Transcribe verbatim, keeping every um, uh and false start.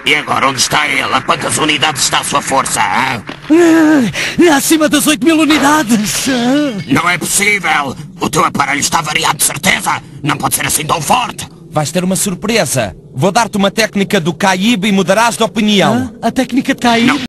E agora onde está ele? A quantas unidades está a sua força? Hein? É acima das oito mil unidades. Não é possível. O teu aparelho está variado de certeza. Não pode ser assim tão forte. Vais ter uma surpresa. Vou dar-te uma técnica do Caíbe e mudarás de opinião. A técnica de cair? Não.